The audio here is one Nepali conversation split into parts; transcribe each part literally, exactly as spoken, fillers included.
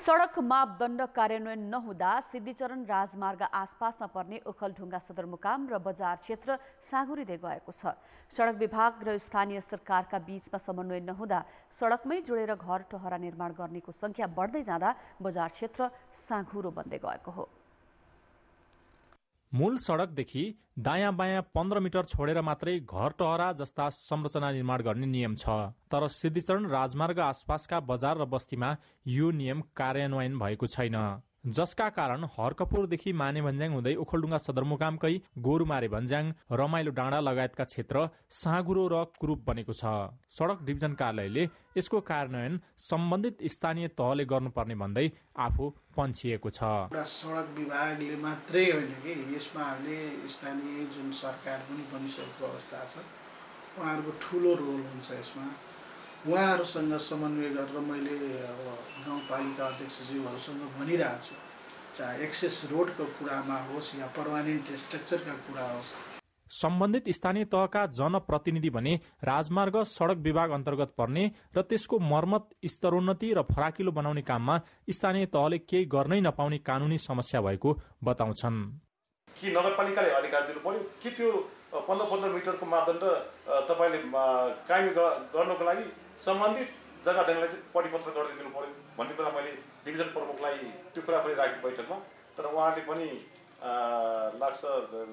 सडक मापदण्ड कार्यान्वयन नहुँदा सिद्धिचरण राजमार्ग आसपासमा पर्ने ओखलढुङ्गा सदरमुकाम र बजार क्षेत्र साँघुरिँदै गएको छ। सडक विभाग र स्थानीय सरकारका बीचमा समन्वय नहुँदा सडकमै जोडेर घर टहरा निर्माण गर्नेको संख्या बढ्दै जाँदा बजार क्षेत्र साँघुरो बन्दै गएको हो। मूल सडकदेखि दायाँ बायाँ पन्ध्र मिटर छोडेर मात्रै घर टहरा जस्ता संरचना निर्माण गर्ने नियम छ। तर सिद्धिचरण राजमार्ग आसपासका बजार र बस्तीमा यो नियम कार्यान्वयन भएको छैन, जसका कारण हरकपुरदेखि माने भन्ज्याङ हुँदै ओखलढुङ्गा सदरमुकामकै गोरुमारे भन्ज्याङ, रमाइलो डाँडा लगायतका क्षेत्र साँघुरो र कुरूप बनेको छ। सडक डिभिजन कार्यालयले यसको कार्यान्वयन सम्बन्धित स्थानीय तहले गर्नुपर्ने भन्दै आफू पन्छिएको छ। सडक विभागले मात्रै होइन कि यसमा हामीले स्थानीय जुन सरकार पनि बनिसकेको अवस्था छ, उहाँहरूको ठुलो रोल हुन्छ यसमा। उहाँहरूसँग समन्वय गरेर मैले अब गाउँपालिका अध्यक्षज्यूहरूसँग भनिरहेको छु, चाहे एक्सेस रोडको कुरामा होस् या पर्मानेन्ट स्ट्रक्चरका कुरा होस्। सम्बन्धित स्थानीय तहका जनप्रतिनिधि भने राजमार्ग सडक विभाग अन्तर्गत पर्ने र त्यसको मर्मत, स्तरोन्नति र फराकिलो बनाउने काममा स्थानीय तहले केही गर्नै नपाउने कानुनी समस्या भएको बताउँछन्। कि नगरपालिकाले अधिकार दिनु पर्यो कि त्यो पन्ध्र पन्ध्र मिटरको मापदण्ड तपाईँले कायम गर्नको लागि सम्बन्धित जग्गा देनलाई चाहिँ परिपत्र गरिदिनु पर्यो भन्ने कुरा मैले डिभिजन प्रमुखलाई त्यो कुरा पनि राखेँ बैठकमा। तर उहाँले पनि लाग्छ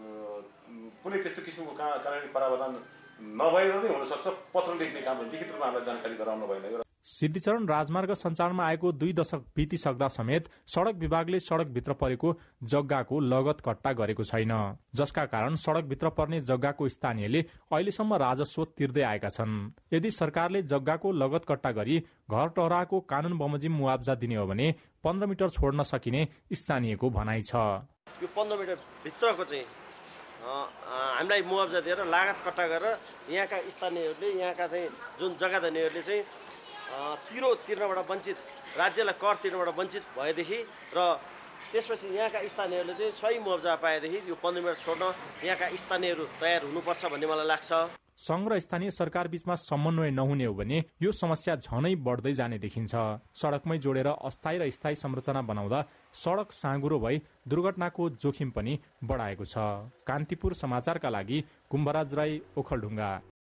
कुनै त्यस्तो किसिमको कानुनी प्रावधान नभएर नै हुनसक्छ, पत्र लेख्ने काम लिखित रूपमा हामीलाई जानकारी गराउनु भएन। सिद्धिचरण राजमार्ग सञ्चालनमा आएको दुई दशक बितिसक्दा समेत सडक विभागले सडकभित्र परेको जग्गाको लगत कट्टा गरेको छैन, जसका कारण सडकभित्र पर्ने जग्गाको स्थानीयले अहिलेसम्म राजस्व तिर्दै आएका छन्। यदि सरकारले जग्गाको लगत कट्टा गरी घर टहराको कानून बमोजिम मुआब्जा दिने हो भने पन्ध्र मिटर छोड्न सकिने स्थानीयको भनाइ छ। यो पन्ध्र मिटर भित्रको चाहिँ हामीलाई मुआब्जा दिएर लागत कट्टा गरेर यहाँका स्थानीयहरूले, यहाँका चाहिँ जुन जग्गा धनीहरूले चाहिँ तिरो तिर्नबाट वञ्चित, राज्यलाई कर तिर्नबाट वञ्चित भएदेखि र त्यसपछि यहाँका स्थानीयहरूले चाहिँ सही मुआब्जा पाएदेखि यो पन्ध्र मिटर छोड्न यहाँका स्थानीयहरू तयार हुनुपर्छ भन्ने मलाई लाग्छ। संघ र स्थानीय सरकार बीचमा समन्वय नहुने हो भने यो समस्या झनै बढ्दै जाने देखिन्छ। सडकमै जोडेर अस्थायी र स्थायी संरचना बनाउँदा सडक साँघुरो भई दुर्घटनाको जोखिम पनि बढाएको छ। कान्तिपुर समाचारका लागि कुम्भराज राई, ओखलढुङ्गा।